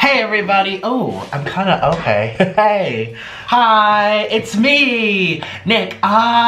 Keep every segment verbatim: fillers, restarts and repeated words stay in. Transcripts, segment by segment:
Hey everybody! Oh, I'm kinda okay. Hey! Hi, it's me! Nick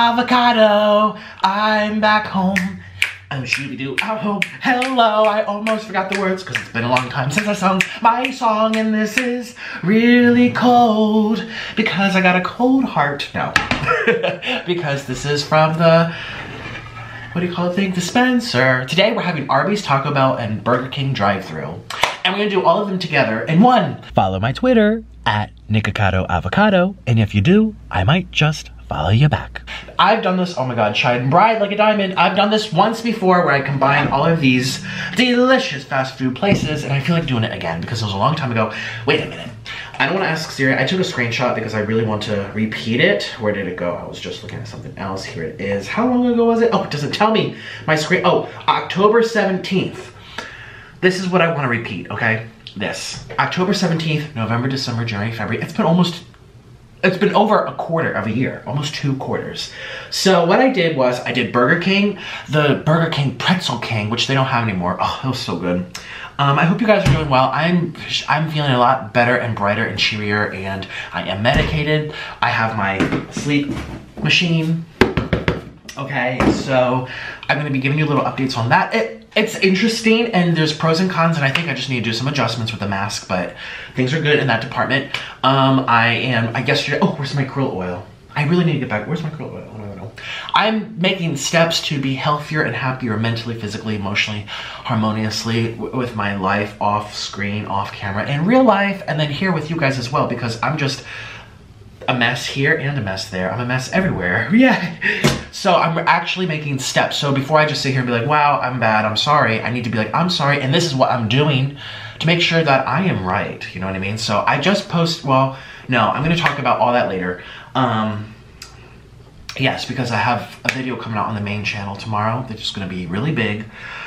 Avocado! I'm back home. Oh, shooby-doo. Oh, hello! I almost forgot the words because it's been a long time since I sung my song, and this is really cold because I got a cold heart. No. Because this is from the... what do you call it thing? Dispenser. Today we're having Arby's, Taco Bell, and Burger King drive-thru. And we're gonna do all of them together in one. Follow my Twitter at Nikocado Avocado, and if you do, I might just follow you back. I've done this, oh my god, shine bright like a diamond. I've done this once before where I combine all of these delicious fast food places, and I feel like doing it again because it was a long time ago. Wait a minute. I don't want to ask Siri. I took a screenshot because I really want to repeat it. Where did it go? I was just looking at something else. Here it is. How long ago was it? Oh, it doesn't tell me. My screen, oh, October seventeenth. This is what I want to repeat, okay? This. October seventeenth, November, December, January, February. It's been almost, it's been over a quarter of a year. Almost two quarters. So what I did was, I did Burger King, the Burger King Pretzel King, which they don't have anymore. Oh, it was so good. Um, I hope you guys are doing well. I'm I'm feeling a lot better and brighter and cheerier, and I am medicated. I have my sleep machine. Okay, so I'm gonna be giving you little updates on that. It, it's interesting, and there's pros and cons, and I think I just need to do some adjustments with the mask, but things are good in that department. Um, I am, I guess, oh, where's my krill oil? I really need to get back, where's my krill oil? I don't know. I'm making steps to be healthier and happier mentally, physically, emotionally, harmoniously with my life off screen, off camera, in real life, and then here with you guys as well, because I'm just a mess here and a mess there. I'm a mess everywhere. Yeah. So I'm actually making steps. So before I just sit here and be like, wow, I'm bad, I'm sorry, I need to be like, I'm sorry, and this is what I'm doing to make sure that I am right. You know what I mean? So I just post, well, no, I'm gonna talk about all that later. Um, yes, because I have a video coming out on the main channel tomorrow that's just gonna be really big.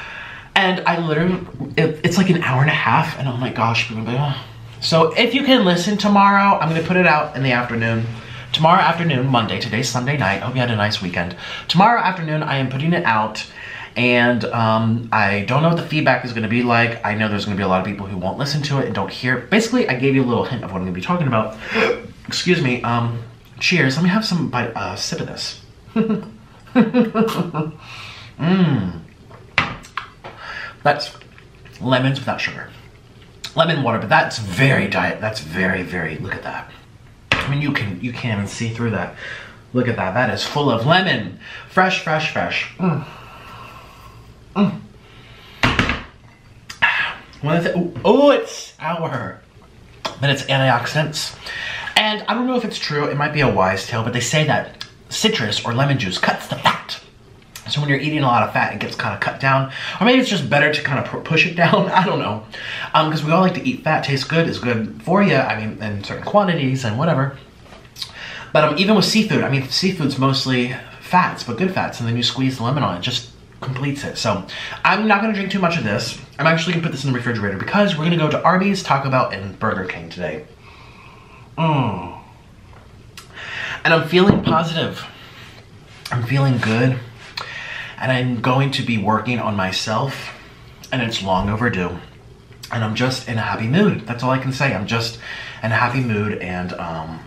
And I literally, it, it's like an hour and a half, and oh my gosh, people are like, oh. So if you can listen tomorrow, I'm gonna put it out in the afternoon. Tomorrow afternoon, Monday, today's Sunday night. Hope you had a nice weekend. Tomorrow afternoon, I am putting it out, and um, I don't know what the feedback is gonna be like. I know there's gonna be a lot of people who won't listen to it and don't hear it. Basically, I gave you a little hint of what I'm gonna be talking about. Excuse me, um, cheers. Let me have some bite, uh, sip of this. Mmm. That's lemons without sugar. Lemon water, but that's very diet. That's very, very, look at that. I mean, you can, you can't even see through that. Look at that, that is full of lemon. Fresh, fresh, fresh. Mm. Mm. One of the, oh, oh, it's sour. But it's antioxidants. And I don't know if it's true, it might be a wise tale, but they say that citrus or lemon juice cuts the fat. So when you're eating a lot of fat, it gets kind of cut down. Or maybe it's just better to kind of push it down. I don't know. Um, because we all like to eat fat. Tastes good, is good for you. I mean, in certain quantities and whatever. But um, even with seafood, I mean, seafood's mostly fats, but good fats. And then you squeeze the lemon on it, just completes it. So I'm not going to drink too much of this. I'm actually going to put this in the refrigerator because we're going to go to Arby's, Taco Bell, and Burger King today. Mmm. And I'm feeling positive. I'm feeling good. And I'm going to be working on myself, and it's long overdue. And I'm just in a happy mood. That's all I can say. I'm just in a happy mood, and um,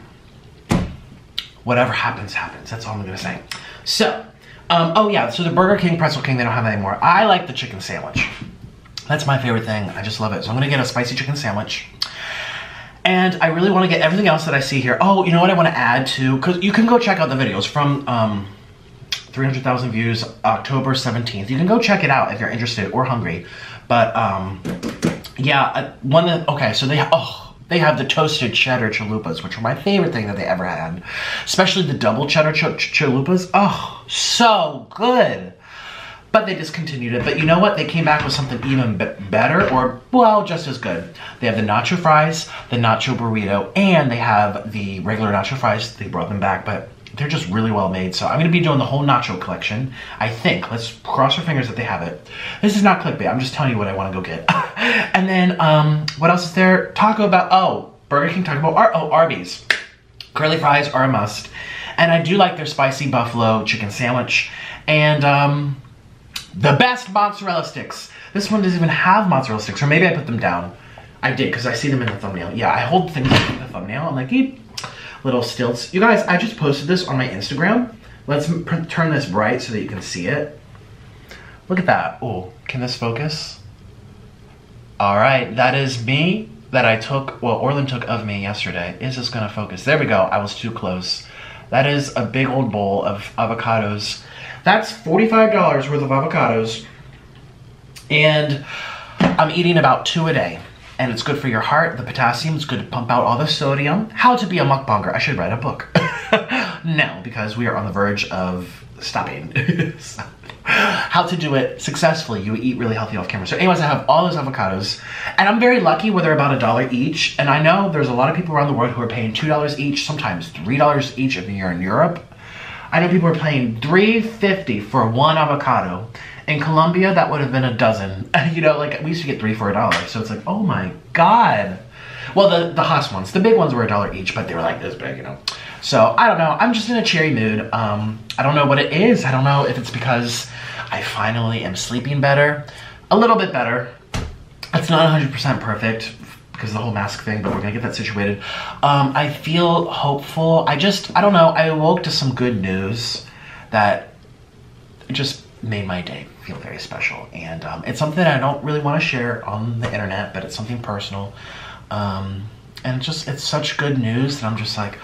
whatever happens, happens. That's all I'm gonna say. So, um, oh yeah, so the Burger King, Pretzel King, they don't have that anymore. I like the chicken sandwich. That's my favorite thing. I just love it. So I'm gonna get a spicy chicken sandwich. And I really wanna get everything else that I see here. Oh, you know what I wanna add to, because you can go check out the videos from, um, three hundred thousand views, October seventeenth. You can go check it out if you're interested or hungry. But, um, yeah, one that, okay, so they, oh, they have the toasted cheddar chalupas, which are my favorite thing that they ever had. Especially the double cheddar ch ch chalupas. Oh, so good. But they discontinued it. But you know what? They came back with something even better, or, well, just as good. They have the nacho fries, the nacho burrito, and they have the regular nacho fries. They brought them back, but they're just really well made. So I'm gonna be doing the whole nacho collection, I think. Let's cross our fingers that they have it. This is not clickbait, I'm just telling you what I wanna go get. And then, um, what else is there? Taco Bell, oh, Burger King, Taco Bell, Ar oh, Arby's. Curly fries are a must. And I do like their spicy buffalo chicken sandwich. And, um, the best mozzarella sticks. This one doesn't even have mozzarella sticks, or maybe I put them down. I did, because I see them in the thumbnail. Yeah, I hold things up in the thumbnail. I'm like, eep, little stilts. You guys, I just posted this on my Instagram. Let's turn this bright so that you can see it. Look at that. Oh, can this focus? All right, that is me that I took, well, Orlin took of me yesterday. Is this gonna focus? There we go, I was too close. That is a big old bowl of avocados. That's forty-five dollars worth of avocados. And I'm eating about two a day. And it's good for your heart, the potassium, it's good to pump out all the sodium. How to be a mukbanger, I should write a book. No, because we are on the verge of stopping. How to do it successfully. You eat really healthy off camera. So anyways, I have all those avocados, and I'm very lucky where they're about a dollar each. And I know there's a lot of people around the world who are paying two dollars each, sometimes three dollars each if you're in Europe. I know people are paying three fifty for one avocado. In Colombia, that would have been a dozen. You know, like we used to get three for a dollar. So it's like, oh my God. Well, the, the Haas ones, the big ones were a dollar each, but they were like this big, you know. So I don't know, I'm just in a cheery mood. Um, I don't know what it is. I don't know if it's because I finally am sleeping better. A little bit better. It's not one hundred percent perfect because of the whole mask thing, but we're gonna get that situated. Um, I feel hopeful. I just, I don't know, I awoke to some good news that just made my day feel very special. And um, it's something I don't really want to share on the internet, but it's something personal. Um, and just, it's such good news that I'm just like,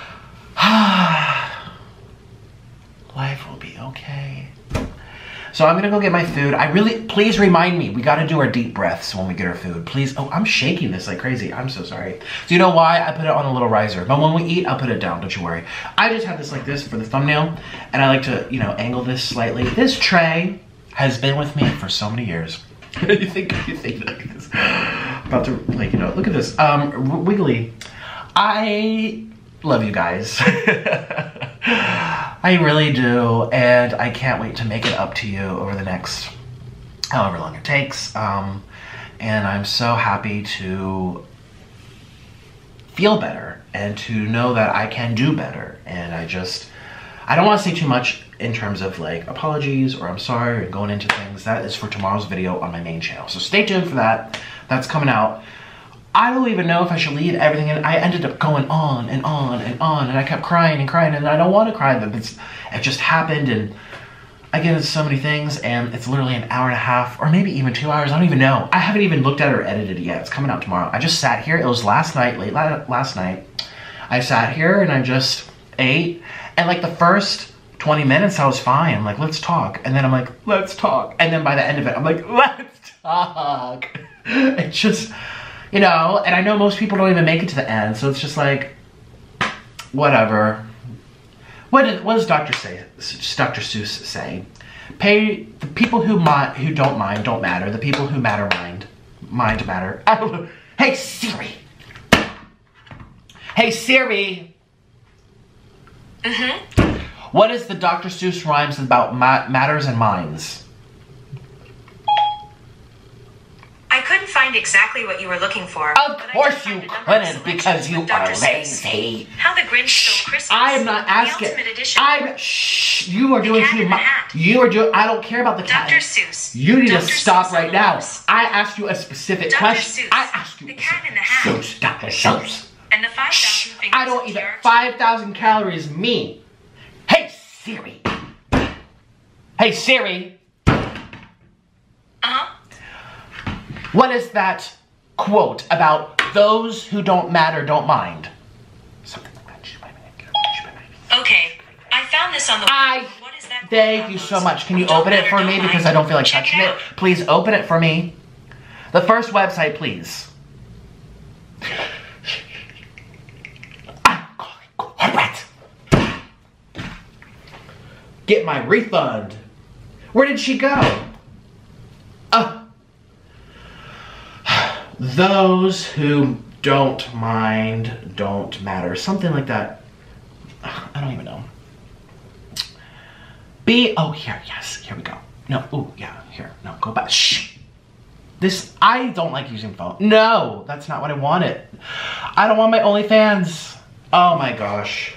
ah, life will be okay. So I'm gonna go get my food. I really, please remind me, we gotta do our deep breaths when we get our food. Please, oh, I'm shaking this like crazy. I'm so sorry. So you know why? I put it on a little riser. But when we eat, I'll put it down, don't you worry. I just have this like this for the thumbnail, and I like to, you know, angle this slightly. This tray has been with me for so many years. you think, you think, look at this. About to, like, you know, look at this. Um, Wiggly, I love you guys. I really do, and I can't wait to make it up to you over the next however long it takes. Um, and I'm so happy to feel better and to know that I can do better. And I just, I don't want to say too much in terms of like apologies or I'm sorry or going into things. That is for tomorrow's video on my main channel. So stay tuned for that. That's coming out. I don't even know if I should leave everything in. I ended up going on and on and on, and I kept crying and crying, and I don't want to cry, but it's, it just happened, and I get into so many things, and it's literally an hour and a half, or maybe even two hours, I don't even know. I haven't even looked at it or edited it yet. It's coming out tomorrow. I just sat here. It was last night, late last night. I sat here, and I just ate, and like the first twenty minutes, I was fine. I'm like, let's talk, and then I'm like, let's talk, and then by the end of it, I'm like, let's talk. It just... You know, and I know most people don't even make it to the end, so it's just like, whatever. What, did, what does Doctor say? Doctor Seuss say? Pay the people who mi who don't mind don't matter. The people who matter mind mind matter. I don't know. Hey Siri. Hey Siri. Mhm. What is the Doctor Seuss rhymes about ma matters and minds? I couldn't find exactly what you were looking for. Of course you couldn't, because you are lazy. How the Grinch Stole Christmas. I am not asking. I'm. Shh. You are doing too much. You are doing. I don't care about the cat. Doctor Seuss. You need to stop right now. I asked you a specific question. I asked you. The cat in the hat. Seuss, Doctor Seuss. And the five thousand fingers. I don't eat five thousand calories. Me. Hey Siri. Hey Siri. Uh huh. What is that quote about those who don't matter don't mind? Something like that. Okay, I found this on the web. I What is that? thank you so much. Can you open it for me because I don't feel like touching it? Please open it for me. The first website, please. I'm calling corporate. Get my refund. Where did she go? Uh. Those who don't mind don't matter. Something like that. I don't even know. Be, oh, here, yes, here we go. No, oh, yeah, here, no, go back. Shh. This, I don't like using phone. No, that's not what I wanted. I don't want my OnlyFans. Oh my gosh.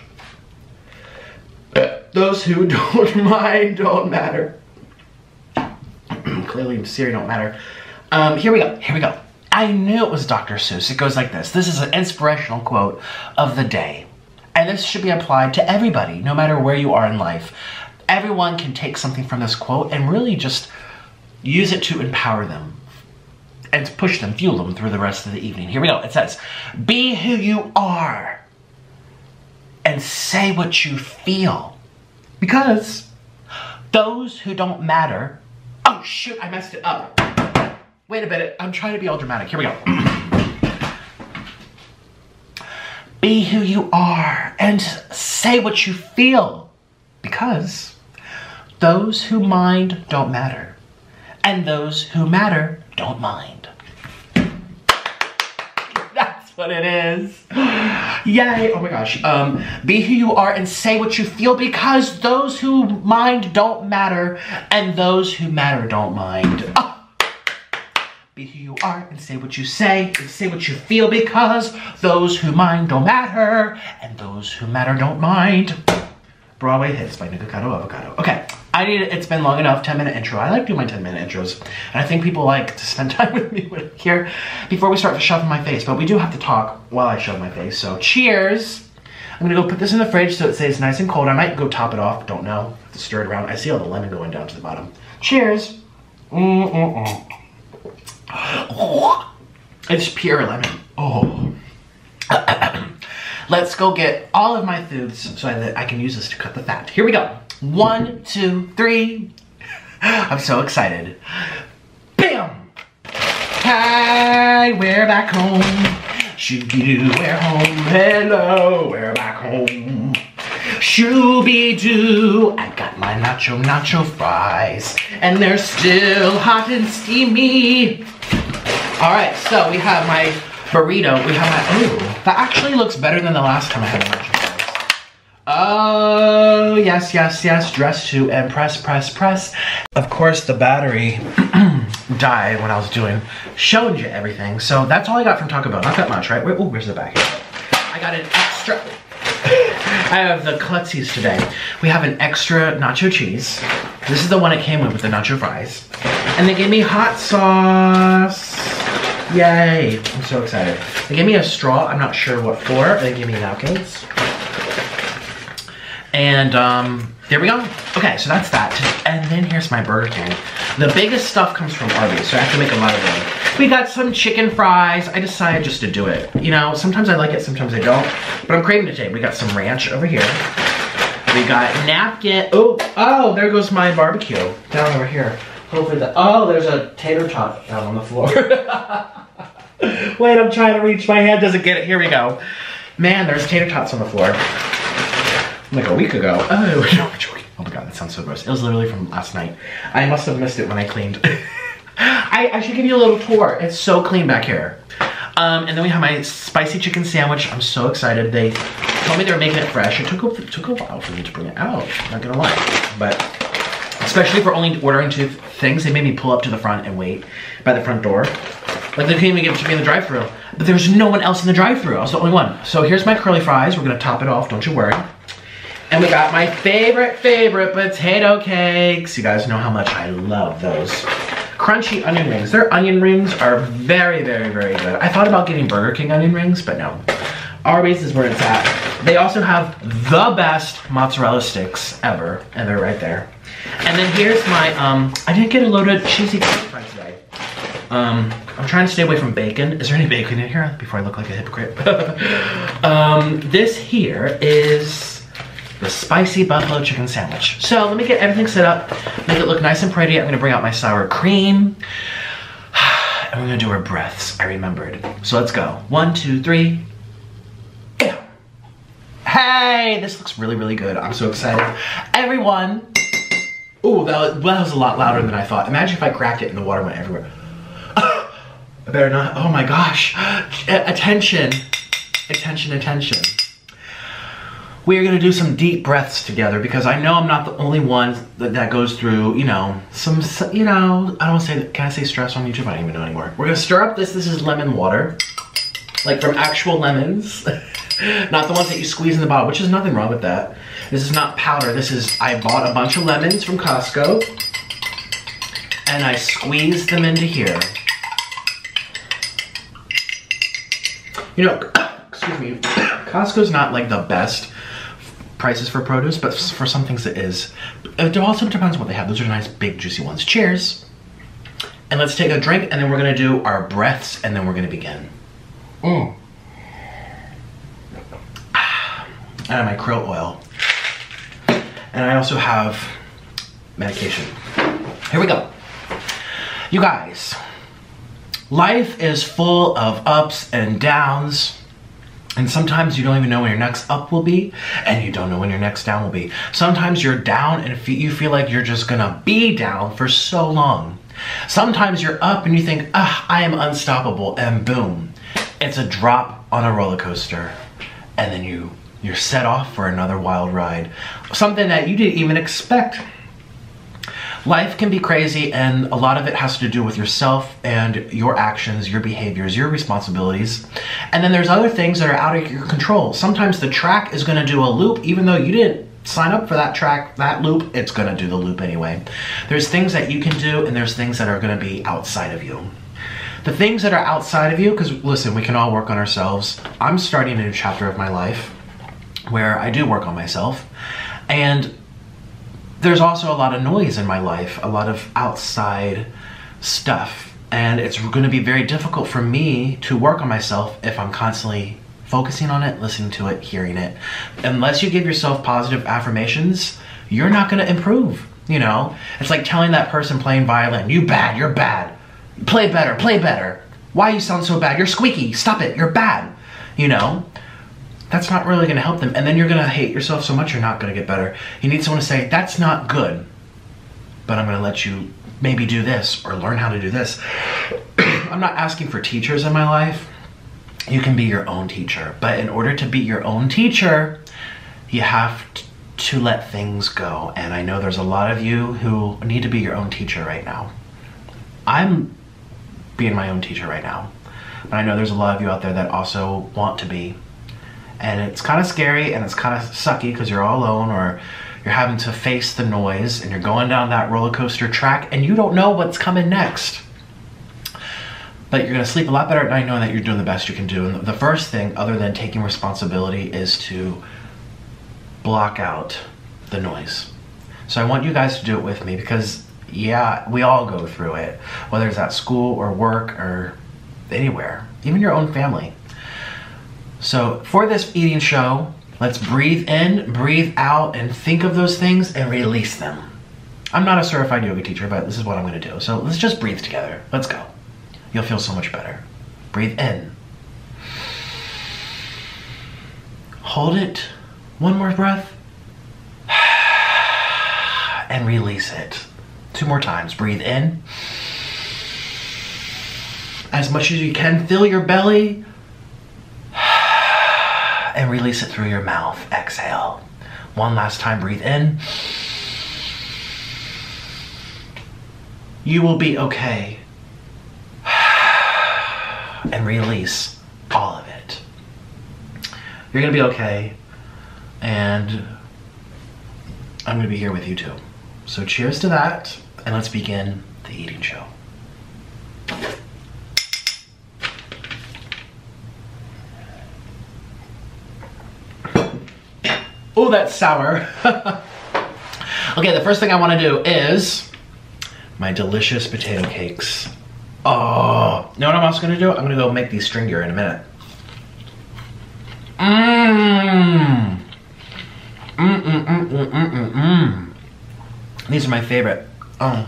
Those who don't mind don't matter. Clearly, Siri don't matter. Um, here we go, here we go. I knew it was Doctor Seuss. It goes like this. This is an inspirational quote of the day. And this should be applied to everybody, no matter where you are in life. Everyone can take something from this quote and really just use it to empower them and push them, fuel them through the rest of the evening. Here we go. It says, be who you are and say what you feel. Because those who don't matter... Oh, shoot, I messed it up. Wait a minute. I'm trying to be all dramatic. Here we go. Be who you are and say what you feel. Because those who mind don't matter. And those who matter don't mind. That's what it is. Yay. Oh my gosh. Um, be who you are and say what you feel, because those who mind don't matter and those who matter don't mind. Oh. Be who you are and say what you say and say what you feel, because those who mind don't matter and those who matter don't mind. Broadway Hits by Nikocado, Avocado. Okay, I need it. It's been long enough. ten minute intro. I like doing my ten minute intros. And I think people like to spend time with me here before we start to shove in my face. But we do have to talk while I shove my face. So cheers. I'm gonna go put this in the fridge so it stays nice and cold. I might go top it off. Don't know. Have to stir it around. I see all the lemon going down to the bottom. Cheers. Mm-mm-mm. It's pure lemon. Oh. Let's go get all of my foods so that I can use this to cut the fat. Here we go. One, two, three. I'm so excited. Bam! Hi, we're back home. Shooby-doo, we're home. Hello, we're back home. Shooby-doo, I got my nacho nacho fries, and they're still hot and steamy. All right, so we have my burrito. We have my, ooh, that actually looks better than the last time I had a nacho fries. Oh, yes, yes, yes, dress to impress, press, press. Of course, the battery died when I was doing, showing you everything. So that's all I got from Taco Bell. Not that much, right? Wait, oh, where's the back? I got an extra. I have the Klutsies today. We have an extra nacho cheese. This is the one it came with with the nacho fries. And they gave me hot sauce. Yay. I'm so excited. They gave me a straw. I'm not sure what for. They gave me napkins. And um, there we go. Okay, so that's that. And then here's my Burger King. The biggest stuff comes from Arby, so I have to make a lot of them. We got some chicken fries. I decided just to do it. You know, sometimes I like it, sometimes I don't. But I'm craving it today. We got some ranch over here. We got napkin. Oh, oh, there goes my barbecue down over here. Hopefully the, oh, there's a tater tot down on the floor. Wait, I'm trying to reach. My hand doesn't get it. Here we go. Man, there's tater tots on the floor. Like a week ago. Oh, no, I'm joking. Oh my god, that sounds so gross. It was literally from last night. I must have missed it when I cleaned. I, I should give you a little tour. It's so clean back here. Um, and then we have my spicy chicken sandwich. I'm so excited. They told me they were making it fresh. It took a, it took a while for me to bring it out. Not gonna lie. But especially for only ordering two things, they made me pull up to the front and wait by the front door. Like they couldn't even give it to me in the drive-thru. But there was no one else in the drive-thru. I was the only one. So here's my curly fries. We're gonna top it off, don't you worry. And we got my favorite, favorite potato cakes. You guys know how much I love those. Crunchy onion rings. Their onion rings are very, very, very good. I thought about getting Burger King onion rings, but no. Arby's is where it's at. They also have the best mozzarella sticks ever, and they're right there. And then here's my, um, I didn't get a loaded cheesy fry today. Um, I'm trying to stay away from bacon. Is there any bacon in here before I look like a hypocrite? um, this here is the spicy buffalo chicken sandwich. So let me get everything set up, make it look nice and pretty. I'm gonna bring out my sour cream. And we're gonna do our breaths. I remembered. So let's go. One, two, three. Yeah. Hey, this looks really, really good. I'm so excited. Everyone. Ooh, that was, that was a lot louder than I thought. Imagine if I cracked it and the water went everywhere. I better not. Oh my gosh. Attention. Attention, attention. We're gonna do some deep breaths together because I know I'm not the only one that, that goes through, you know, some, you know, I don't want to say, can I say stress on YouTube? I don't even know anymore. We're gonna stir up this, this is lemon water, like from actual lemons, not the ones that you squeeze in the bottle, which is nothing wrong with that. This is not powder, this is, I bought a bunch of lemons from Costco and I squeezed them into here. You know, excuse me, Costco's not like the best prices for produce, but for some things it is. It also depends on what they have. Those are nice, big, juicy ones. Cheers. And let's take a drink, and then we're gonna do our breaths, and then we're gonna begin. Mm. Ah, I have my krill oil. And I also have medication. Here we go. You guys, life is full of ups and downs. And sometimes you don't even know when your next up will be, and you don't know when your next down will be. Sometimes you're down and you feel like you're just gonna be down for so long. Sometimes you're up and you think, ah, I am unstoppable, and boom, it's a drop on a roller coaster. And then you, you're set off for another wild ride. Something that you didn't even expect. Life can be crazy, and a lot of it has to do with yourself and your actions, your behaviors, your responsibilities. And then there's other things that are out of your control. Sometimes the track is gonna do a loop, even though you didn't sign up for that track, that loop, it's gonna do the loop anyway. There's things that you can do, and there's things that are gonna be outside of you. The things that are outside of you, because listen, we can all work on ourselves. I'm starting a new chapter of my life where I do work on myself. And there's also a lot of noise in my life, a lot of outside stuff. And it's gonna be very difficult for me to work on myself if I'm constantly focusing on it, listening to it, hearing it. Unless you give yourself positive affirmations, you're not gonna improve, you know? It's like telling that person playing violin, you bad, you're bad. Play better, play better. Why you sound so bad? You're squeaky, stop it, you're bad, you know? That's not really gonna help them. And then you're gonna hate yourself so much you're not gonna get better. You need someone to say, that's not good, but I'm gonna let you maybe do this or learn how to do this. I'm not asking for teachers in my life. You can be your own teacher. But in order to be your own teacher, you have to let things go. And I know there's a lot of you who need to be your own teacher right now. I'm being my own teacher right now. But I know there's a lot of you out there that also want to be. And it's kind of scary and it's kind of sucky because you're all alone, or you're having to face the noise and you're going down that roller coaster track and you don't know what's coming next. But you're gonna sleep a lot better at night knowing that you're doing the best you can do. And the first thing, other than taking responsibility, is to block out the noise. So I want you guys to do it with me because, yeah, we all go through it, whether it's at school or work or anywhere, even your own family. So for this eating show, let's breathe in, breathe out, and think of those things and release them. I'm not a certified yoga teacher, but this is what I'm gonna do. So let's just breathe together. Let's go. You'll feel so much better. Breathe in. Hold it. One more breath. And release it. Two more times. Breathe in. As much as you can, fill your belly. And release it through your mouth. Exhale. One last time, breathe in. You will be okay. And release all of it. You're gonna be okay. And I'm gonna be here with you too. So cheers to that, and let's begin the eating show. Oh, that's sour. Okay, the first thing I want to do is my delicious potato cakes. Oh, you know what I'm also going to do? I'm going to go make these stringier in a minute. Mmm. Mmm, mmm, mmm, mmm, mmm, mmm. These are my favorite. Oh.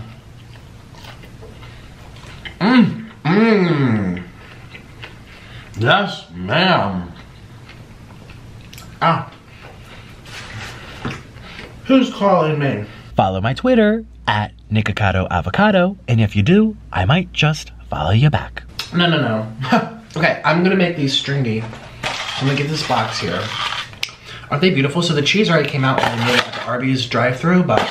Mmm, mmm. Yes, ma'am. Ah. Who's calling me? Follow my Twitter at Nikocado Avocado, and if you do, I might just follow you back. No, no, no. Okay, I'm gonna make these stringy. I'm gonna get this box here. Aren't they beautiful? So the cheese already came out when I made it at the Arby's drive-thru, but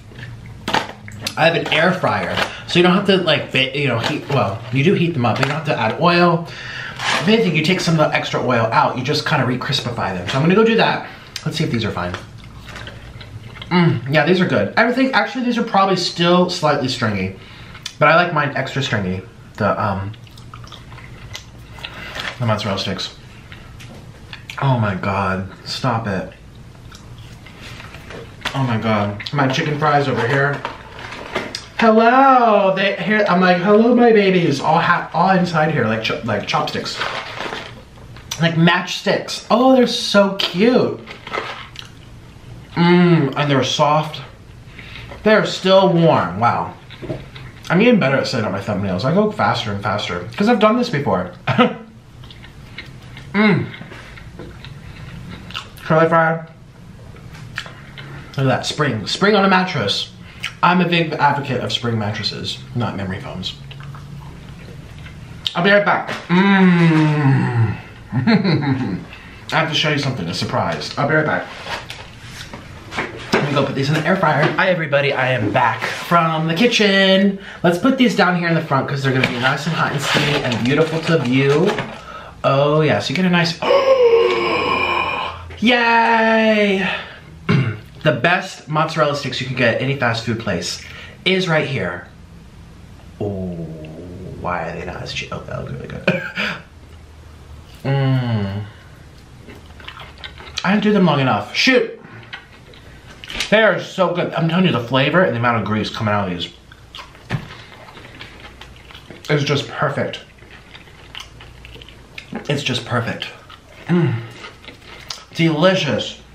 I have an air fryer, so you don't have to like, you know, heat. Well, you do heat them up. You don't have to add oil. If anything, you take some of the extra oil out. You just kind of re-crispify them. So I'm gonna go do that. Let's see if these are fine. Mm, yeah, these are good. I would think, actually, these are probably still slightly stringy, but I like mine extra stringy. The um, the mozzarella sticks. Oh my God, stop it. Oh my God, my chicken fries over here. Hello, they here. I'm like, hello, my babies, all ha all inside here, like ch like chopsticks, like matchsticks. Oh, they're so cute. Mmm, and they're soft. They're still warm. Wow, I'm getting better at setting up my thumbnails. I go faster and faster because I've done this before. Mmm. Curly fry. Look at that, spring. Spring on a mattress. I'm a big advocate of spring mattresses, not memory foams. I'll be right back. Mmm. I have to show you something, a surprise. I'll be right back. Let me go put these in the air fryer. Hi everybody, I am back from the kitchen. Let's put these down here in the front because they're gonna be nice and hot and steamy and beautiful to view. Oh yeah, so you get a nice, yay! The best mozzarella sticks you can get at any fast food place is right here. Oh, why are they not as cheap? Oh, that looks really good. Mmm. I didn't do them long enough. Shoot! They are so good. I'm telling you, the flavor and the amount of grease coming out of these is just perfect. It's just perfect. Mmm. Delicious.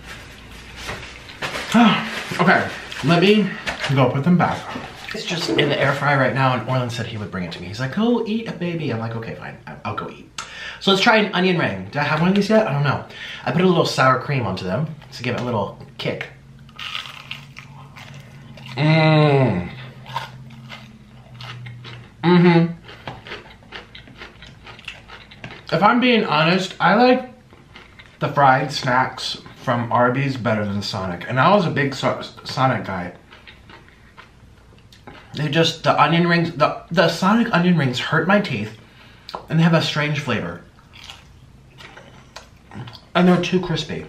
Okay, let me go put them back. It's just in the air fryer right now, and Orland said he would bring it to me. He's like, go eat a baby. I'm like, okay, fine, I'll go eat. So let's try an onion ring. Did I have one of these yet? I don't know. I put a little sour cream onto them to give it a little kick. Mmm. Mm-hmm. If I'm being honest, I like the fried snacks from Arby's better than Sonic, and I was a big so Sonic guy. They just, the onion rings, the, the Sonic onion rings hurt my teeth, and they have a strange flavor. And they're too crispy.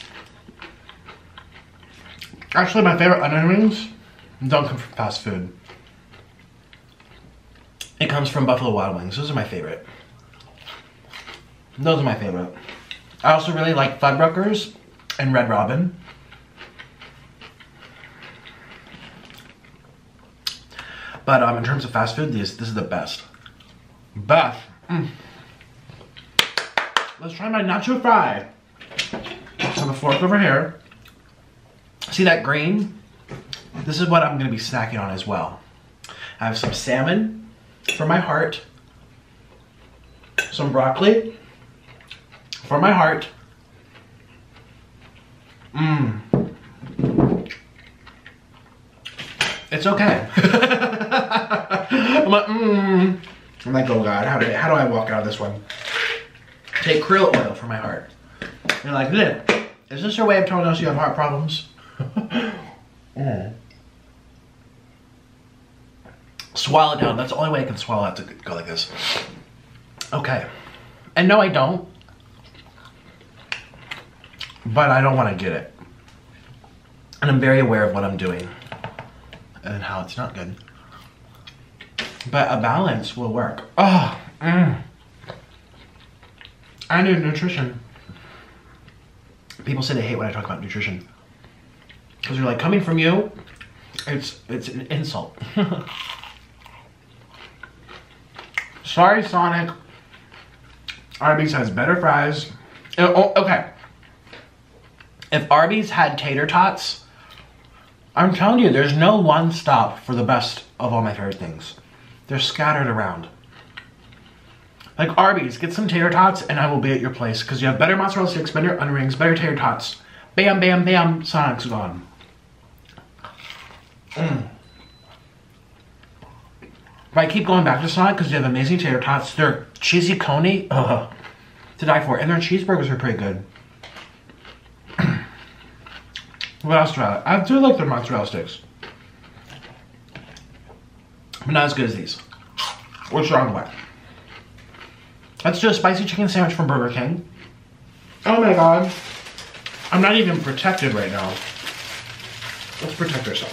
Actually, my favorite onion rings don't come from fast food. It comes from Buffalo Wild Wings. Those are my favorite. Those are my favorite. I also really like Fuddruckers and Red Robin. But um, in terms of fast food, this, this is the best. Best. Mm. Let's try my nacho fry. I have a fork over here. See that green? This is what I'm gonna be snacking on as well. I have some salmon for my heart. Some broccoli for my heart. Mmm. It's okay. I'm like, mmm. I'm like, oh God, how do I, how do I walk out of this one? Take krill oil for my heart. You're like, Lynn, is this your way of telling us you have heart problems? Mm. Swallow it down. That's the only way I can swallow it to go like this. Okay. And no, I don't. But I don't want to get it. And I'm very aware of what I'm doing and how it's not good. But a balance will work. Oh, mm. I need nutrition. People say they hate when I talk about nutrition. Because you're like, coming from you, it's it's an insult. Sorry, Sonic. Arby's has better fries. Oh, okay. If Arby's had tater tots, I'm telling you, there's no one stop for the best of all my favorite things. They're scattered around. Like Arby's, get some tater tots and I will be at your place because you have better mozzarella sticks, better onion rings, better tater tots. Bam, bam, bam, Sonic's gone. Mm. But I keep going back to Sonic because they have amazing tater tots. Their cheesy coney, ugh, to die for. And their cheeseburgers are pretty good. What else do I like? I do like their mozzarella sticks. But not as good as these. What's wrong with it? Let's do a spicy chicken sandwich from Burger King. Oh my God. I'm not even protected right now. Let's protect ourselves.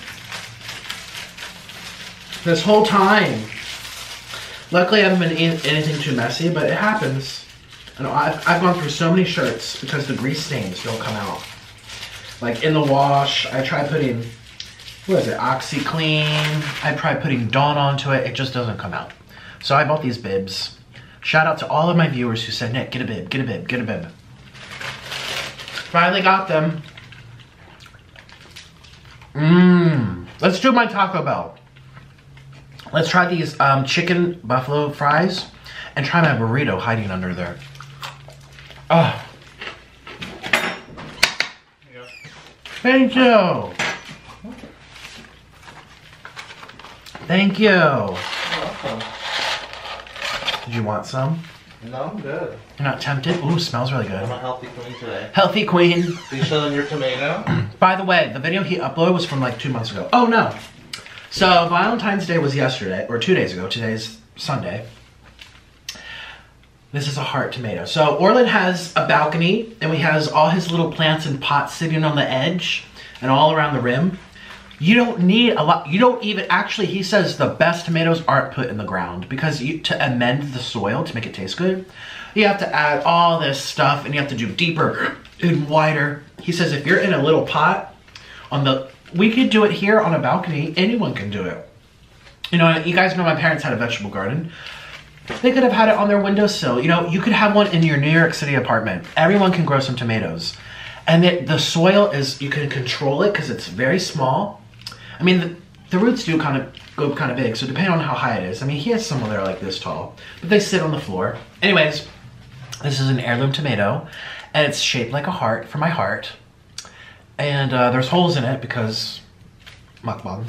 This whole time. Luckily I haven't been eating anything too messy, but it happens. And I've, I've gone through so many shirts because the grease stains don't come out. Like in the wash, I tried putting, what is it, OxyClean. I tried putting Dawn onto it. It just doesn't come out. So I bought these bibs. Shout out to all of my viewers who said, Nick, get a bib, get a bib, get a bib. Finally got them. Mmm. Let's do my Taco Bell. Let's try these um, chicken buffalo fries and try my burrito hiding under there. Oh. Thank you. Thank you. You're welcome. Did you want some? No, I'm good. You're not tempted? Ooh, smells really good. I'm a healthy queen today. Healthy queen. So you showing your tomato? By the way, the video he uploaded was from like two months ago. Oh no. So Valentine's Day was yesterday, or two days ago. Today's Sunday. This is a heart tomato. So Orland has a balcony, and he has all his little plants and pots sitting on the edge and all around the rim. You don't need a lot. You don't even, actually, he says the best tomatoes aren't put in the ground because you, to amend the soil to make it taste good, you have to add all this stuff and you have to do deeper and wider. He says if you're in a little pot on the, we could do it here on a balcony. Anyone can do it. You know, you guys know my parents had a vegetable garden. They could have had it on their windowsill. You know, you could have one in your New York City apartment. Everyone can grow some tomatoes. And it, the soil is, you can control it because it's very small. I mean, the, the roots do kind of go kind of big, so depending on how high it is. I mean, he has some that are like this tall, but they sit on the floor. Anyways, this is an heirloom tomato, and it's shaped like a heart for my heart. And uh, there's holes in it because mukbang.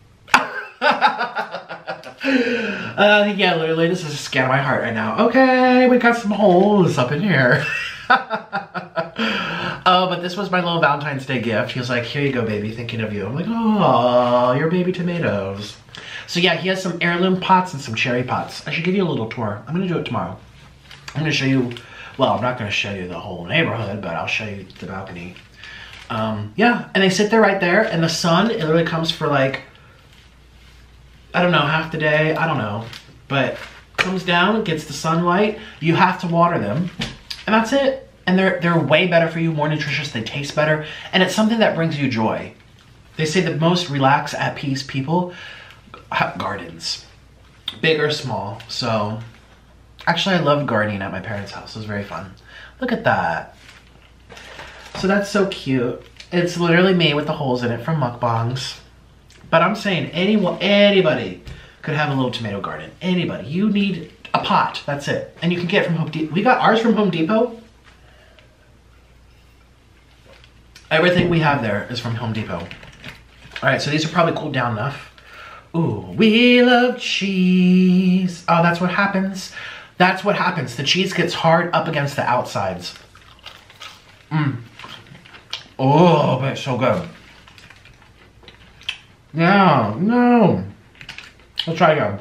uh, yeah, literally, this is a scan of my heart right now. Okay, we got some holes up in here. Oh, but this was my little Valentine's Day gift. He was like, here you go, baby, thinking of you. I'm like, oh, your baby tomatoes. So yeah, he has some heirloom pots and some cherry pots. I should give you a little tour. I'm gonna do it tomorrow. I'm gonna show you, well, I'm not gonna show you the whole neighborhood, but I'll show you the balcony. Um, yeah, and they sit there right there, and the sun, it literally comes for like, I don't know, half the day, I don't know. But comes down, gets the sunlight, you have to water them, and that's it. And they're, they're way better for you, more nutritious, they taste better, and it's something that brings you joy. They say the most relaxed, at peace people have gardens, big or small. So, actually I loved gardening at my parents' house, it was very fun. Look at that. So that's so cute. It's literally me with the holes in it from mukbangs. But I'm saying anyone, anybody could have a little tomato garden. Anybody. You need a pot, that's it. And you can get it from Home Depot. We got ours from Home Depot. Everything we have there is from Home Depot. All right, so these are probably cooled down enough. Ooh, we love cheese. Oh, that's what happens. That's what happens. The cheese gets hard up against the outsides. Mmm. Oh, but it's so good. No, no. Let's try again.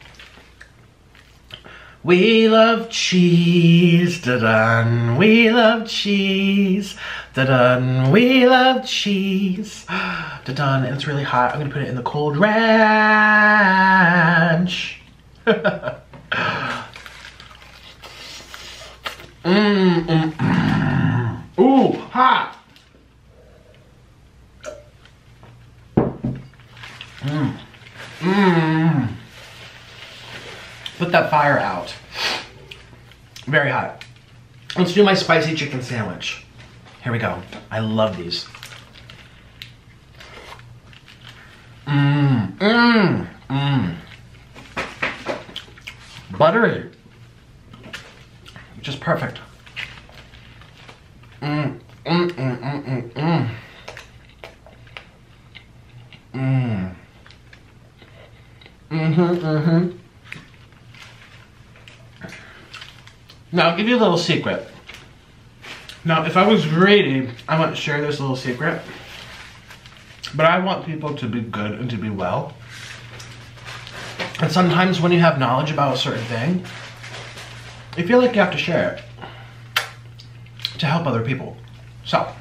We love cheese, da-dun, we love cheese, da-dun, we love cheese, da-dun, and it's really hot. I'm gonna put it in the cold ranch. Mmm, mm, mm. Ooh, hot. Mmm, mmm. Put that fire out. Very hot. Let's do my spicy chicken sandwich. Here we go. I love these. Mmm, mmm, mmm. Buttery. Just perfect. Mmm, mmm, mmm, mmm, mmm, mmm. Mmm. Mm-hmm, mm-hmm. Now, I'll give you a little secret. Now, if I was greedy, I wouldn't share this little secret. But I want people to be good and to be well. And sometimes when you have knowledge about a certain thing, you feel like you have to share it to help other people. So,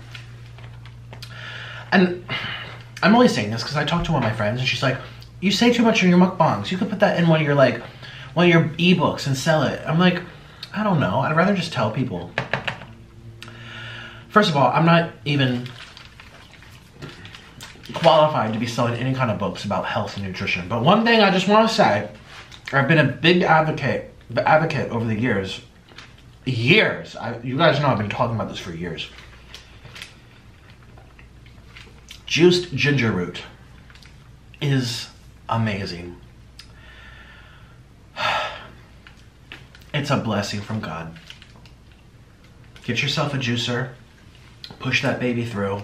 and I'm only saying this because I talked to one of my friends and she's like, you say too much in your mukbangs. You could put that in one of your like, one of your ebooks and sell it. I'm like, I don't know. I'd rather just tell people. First of all, I'm not even qualified to be selling any kind of books about health and nutrition. But one thing I just want to say, I've been a big advocate, advocate over the years. Years. I, you guys know I've been talking about this for years. Juiced ginger root is amazing. It's a blessing from God. Get yourself a juicer. Push that baby through.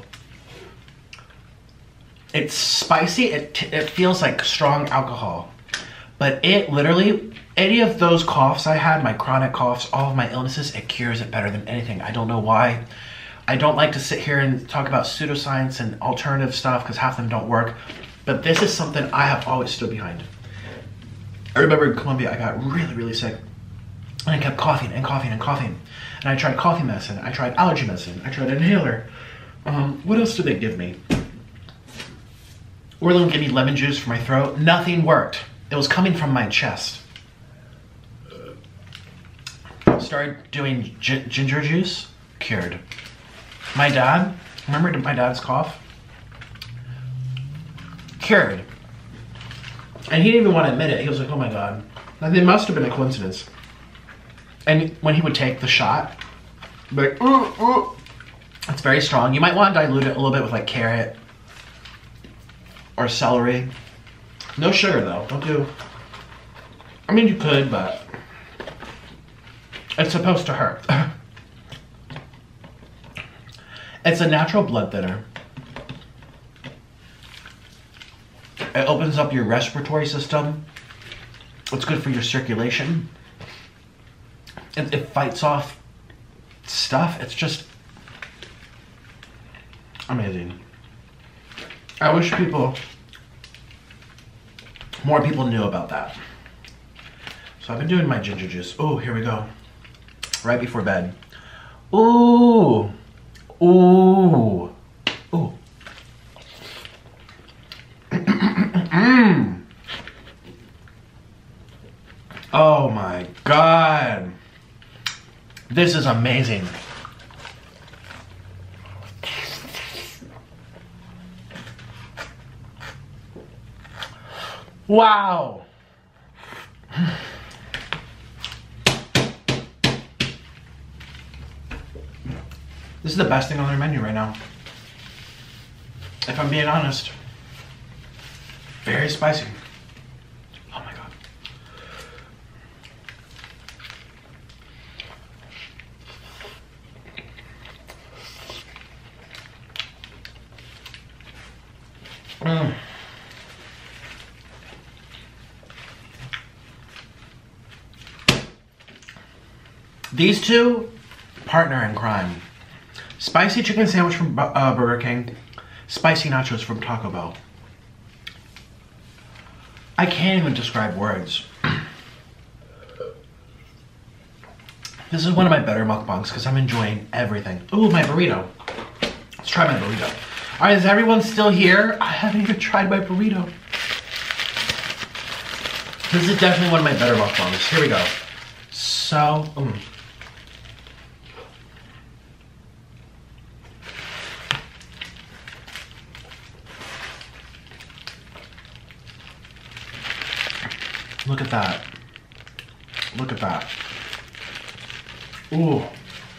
It's spicy. It, it feels like strong alcohol. But it literally, any of those coughs I had, my chronic coughs, all of my illnesses, it cures it better than anything. I don't know why. I don't like to sit here and talk about pseudoscience and alternative stuff because half of them don't work. But this is something I have always stood behind. I remember in Colombia, I got really, really sick. And I kept coughing and coughing and coughing. And I tried cough medicine. I tried allergy medicine. I tried an inhaler. Um, what else did they give me? Orlin gave me lemon juice for my throat. Nothing worked. It was coming from my chest. Started doing gi ginger juice. Cured. My dad, remember my dad's cough? Cured. And he didn't even want to admit it. He was like, oh my God. And it must have been a coincidence. And when he would take the shot, like, ooh, ooh, it's very strong. You might want to dilute it a little bit with like carrot or celery. No sugar though, don't do, I mean you could, but it's supposed to hurt. It's a natural blood thinner. It opens up your respiratory system. It's good for your circulation. It, it fights off stuff. It's just amazing. I wish people, more people knew about that. So I've been doing my ginger juice. Oh, here we go. Right before bed. Ooh. Ooh. Ooh. Mm. Oh my God. This is amazing. Wow. This is the best thing on their menu right now. If I'm being honest. Very spicy. Oh my God. Mm. These two, partner in crime. Spicy chicken sandwich from uh, Burger King. Spicy nachos from Taco Bell. I can't even describe words. This is one of my better mukbangs because I'm enjoying everything. Ooh, my burrito. Let's try my burrito. All right, is everyone still here? I haven't even tried my burrito. This is definitely one of my better mukbangs. Here we go. So, mm. Look at that. Look at that. Ooh.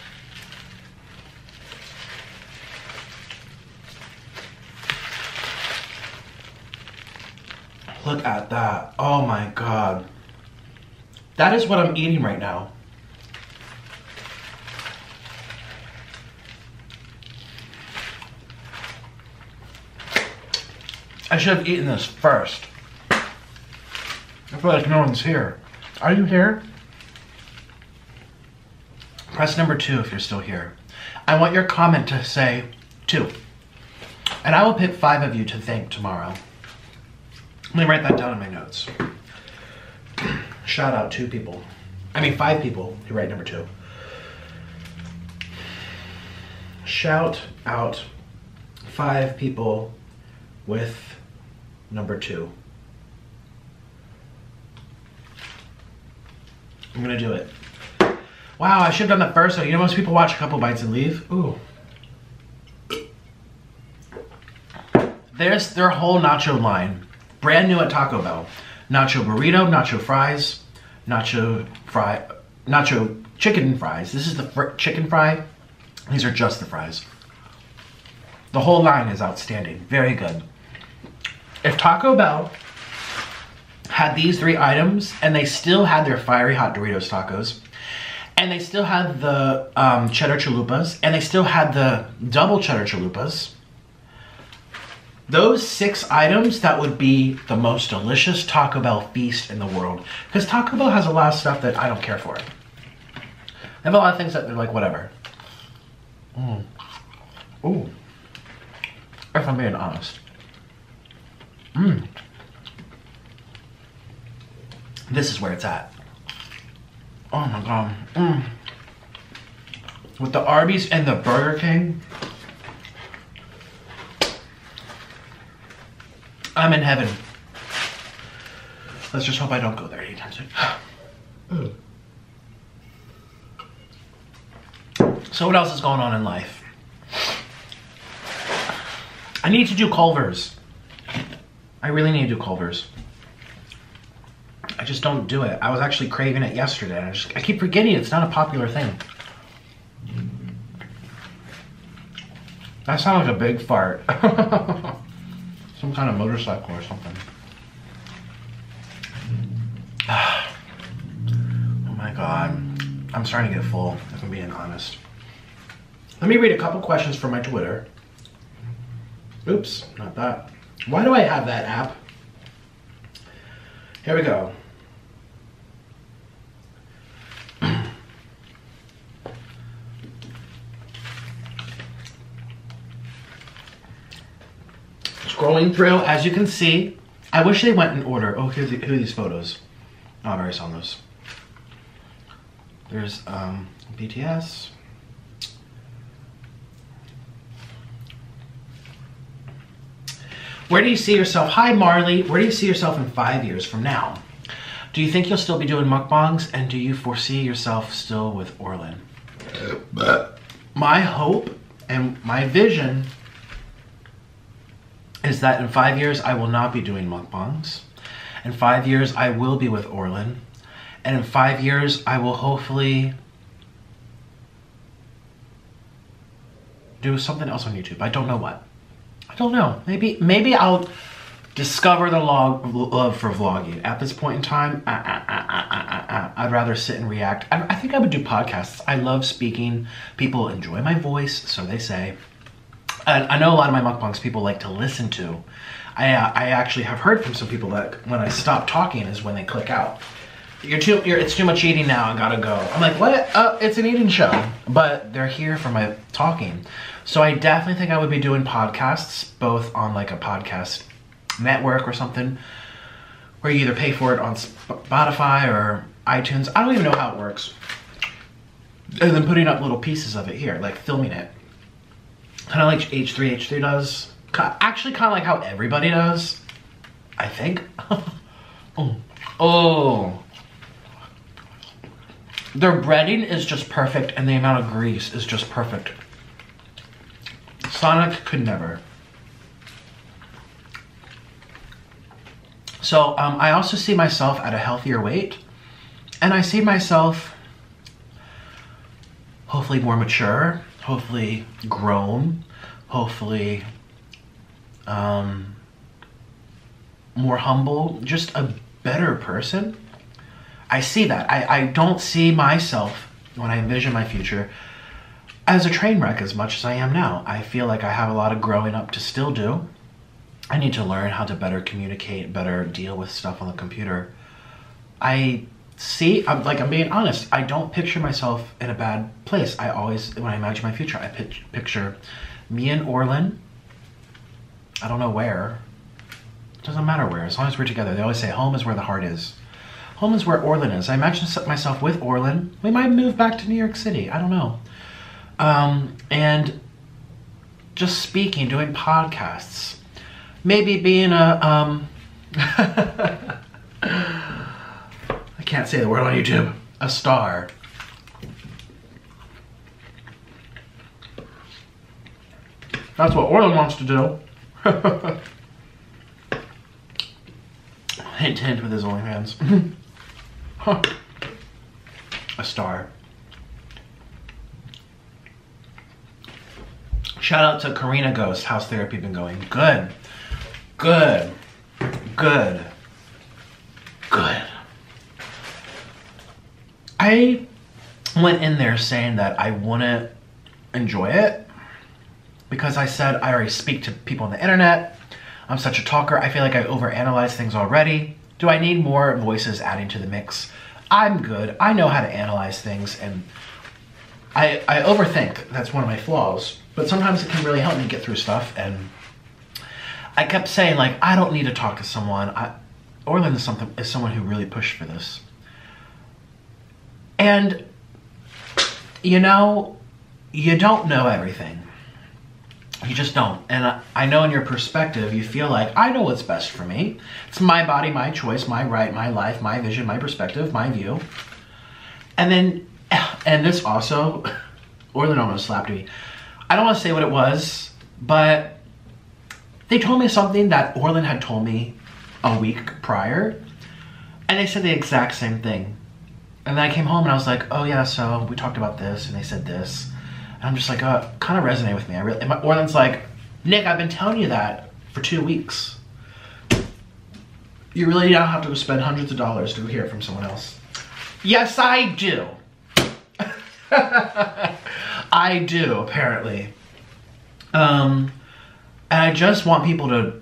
Look at that. Oh my God. That is what I'm eating right now. I should have eaten this first. I feel like no one's here. Are you here? Press number two if you're still here. I want your comment to say two. And I will pick five of you to thank tomorrow. Let me write that down in my notes. Shout out two people. I mean five people who write number two. Shout out five people with number two. I'm gonna do it. Wow, I should have done that first. So you know, most people watch a couple bites and leave. Ooh. There's their whole nacho line. Brand new at Taco Bell. Nacho burrito, nacho fries, nacho fry, nacho chicken fries. This is the fr chicken fry. These are just the fries. The whole line is outstanding. Very good. If Taco Bell had these three items and they still had their fiery hot Doritos tacos, and they still had the um, cheddar chalupas, and they still had the double cheddar chalupas, those six items, that would be the most delicious Taco Bell feast in the world. Because Taco Bell has a lot of stuff that I don't care for. They have a lot of things that they're like, whatever. Mm. Ooh. If I'm being honest. Mmm. This is where it's at. Oh my god. Mm. With the Arby's and the Burger King, I'm in heaven. Let's just hope I don't go there anytime soon. Mm. So what else is going on in life? I need to do Culver's. I really need to do Culver's. I just don't do it. I was actually craving it yesterday. I just I keep forgetting it's not a popular thing. That sounds like a big fart. Some kind of motorcycle or something. Oh my god. I'm starting to get full, if I'm being honest. Let me read a couple questions from my Twitter. Oops, not that. Why do I have that app? Here we go. Scrolling through, as you can see, I wish they went in order. Oh, here's the, who are these photos? Oh, I've already saw those. There's um, B T S. Where do you see yourself? Hi, Marley. Where do you see yourself in five years from now? Do you think you'll still be doing mukbangs? And do you foresee yourself still with Orlin? My hope and my vision is that in five years, I will not be doing mukbangs. In five years, I will be with Orlin. And in five years, I will hopefully do something else on YouTube. I don't know what. I don't know. Maybe maybe I'll discover the log, love for vlogging. At this point in time, uh, uh, uh, uh, uh, uh, I'd rather sit and react. I, I think I would do podcasts. I love speaking. People enjoy my voice, so they say. And I know a lot of my mukbangs people like to listen to. I, uh, I actually have heard from some people that when I stop talking is when they click out. You're too, you're, it's too much eating now, I gotta go. I'm like, what? Uh, it's an eating show. But they're here for my talking. So I definitely think I would be doing podcasts, both on like a podcast network or something, where you either pay for it on Spotify or iTunes. I don't even know how it works. And then putting up little pieces of it here, like filming it. Kind of like H three H three does. Actually, kind of like how everybody does, I think. Oh. Oh. Their breading is just perfect, and the amount of grease is just perfect. Sonic could never. So um, I also see myself at a healthier weight, and I see myself hopefully more mature, hopefully grown, hopefully um, more humble, just a better person. I see that. I, I don't see myself, when I envision my future, as a train wreck as much as I am now. I feel like I have a lot of growing up to still do. I need to learn how to better communicate, better deal with stuff on the computer. I see, I'm, like I'm being honest, I don't picture myself in a bad place. I always, when I imagine my future, I pitch, picture me and Orlin. I don't know where. It doesn't matter where, as long as we're together. They always say home is where the heart is. Home is where Orlin is. I imagine myself with Orlin. We might move back to New York City. I don't know. Um, and just speaking, doing podcasts. Maybe being a, um, I can't say the word on YouTube, a star. That's what Orland wants to do. Hint, hint with his OnlyFans. Huh. A star. Shout out to Karina Ghost. How's therapy been going? Good. Good. Good. Good. I went in there saying that I wouldn't enjoy it because I said I already speak to people on the internet. I'm such a talker. I feel like I overanalyze things already. Do I need more voices adding to the mix? I'm good. I know how to analyze things, and I, I overthink. That's one of my flaws. But sometimes it can really help me get through stuff. And I kept saying, like, I don't need to talk to someone. I, Orland is, something, is someone who really pushed for this. And, you know, you don't know everything. You just don't. And I, I know in your perspective, you feel like, I know what's best for me. It's my body, my choice, my right, my life, my vision, my perspective, my view. And then, and this also, Orland almost slapped me. I don't want to say what it was, but they told me something that Orland had told me a week prior. And they said the exact same thing. And then I came home and I was like, oh yeah, so we talked about this and they said this. And I'm just like, uh, kind of resonate with me. I really, and my, Orland's like, Nick, I've been telling you that for two weeks. You really don't have to spend hundreds of dollars to hear it from someone else. Yes, I do. I do, apparently. Um, and I just want people to,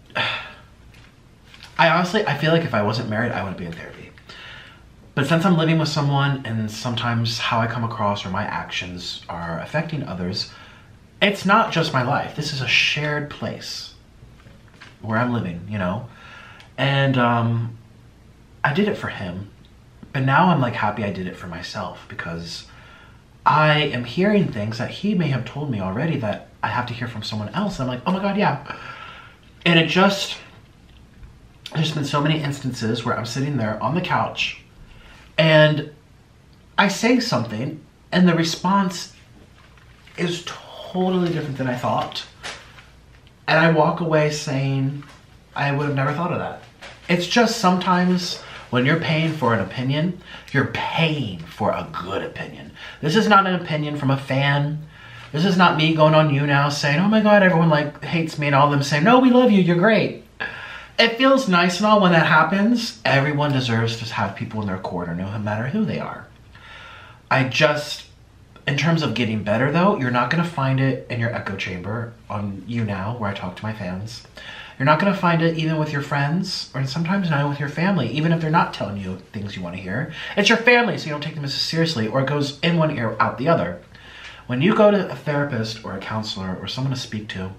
I honestly, I feel like if I wasn't married, I wouldn't be in therapy. But since I'm living with someone and sometimes how I come across or my actions are affecting others, it's not just my life. This is a shared place where I'm living, you know? And um, I did it for him. But now I'm like happy I did it for myself because I am hearing things that he may have told me already that I have to hear from someone else. And I'm like, oh my God, yeah. And it just, there's been so many instances where I'm sitting there on the couch and I say something and the response is totally different than I thought. And I walk away saying, I would have never thought of that. It's just sometimes when you're paying for an opinion, you're paying for a good opinion. This is not an opinion from a fan. This is not me going on you now saying, oh my God, everyone like hates me and all of them saying, no, we love you, you're great. It feels nice and all when that happens. Everyone deserves to have people in their corner, no matter who they are. I just, in terms of getting better though, you're not gonna find it in your echo chamber on You Now, where I talk to my fans. You're not gonna find it even with your friends, or sometimes not with your family, even if they're not telling you things you wanna hear. It's your family, so you don't take them as seriously, or it goes in one ear, out the other. When you go to a therapist or a counselor or someone to speak to,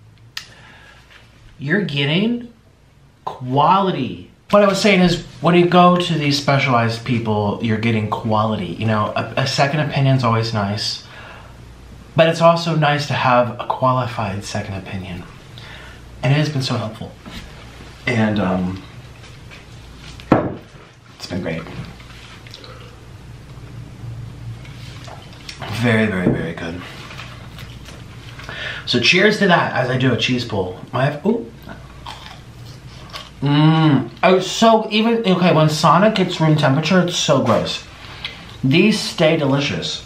you're getting quality. What I was saying is, when you go to these specialized people, you're getting quality. You know, a, a second opinion is always nice, but it's also nice to have a qualified second opinion. And it has been so helpful. And um, it's been great. Very, very, very good. So cheers to that as I do a cheese pull. My, ooh. Mmm. Oh, so even, okay, when Sonic gets room temperature, it's so gross. These stay delicious.